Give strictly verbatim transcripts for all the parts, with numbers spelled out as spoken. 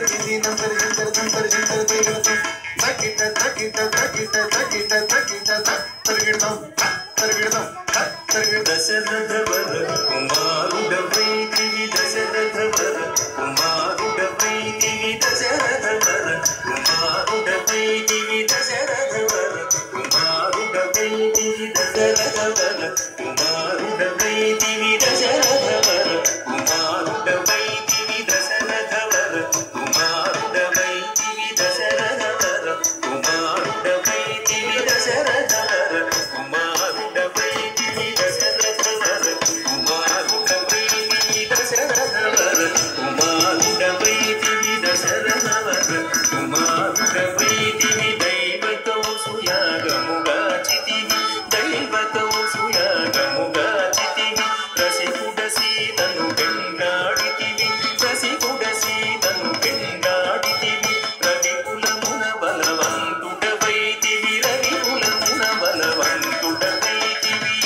దశరథవర కుమారుడవైతివి దశరథవర కుమారుడవైతివి దశరథవర కుమారుడవైతివి దశరథవర కుమారుడవైతివి దశరథవర కుమారుడవైతివి దశరథవర కుమారుడవైతివి దశరథవర కుమారుడవైతివి దశరథవర కుమారుడవైతివి దశరథవర కుమారుడవైతివి దశరథవర కుమారుడవైతివి దశరథవర కుమారుడవైతివి దశరథవర కుమారుడవైతివి దైవతో సుయాగముగా చితివి దైవతో సుయాగముగా చితివి రసికుడ సీతను పెంగాడితివి రసికుడ సీతను పెంగాడితివి రవి కులమున బలవంతుడవైతివి రవి కులమున బలవంతుడవైతివి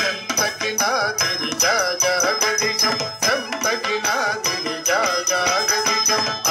సంతకినాదిని జగదిశం సంతకినాదిని జగదిశం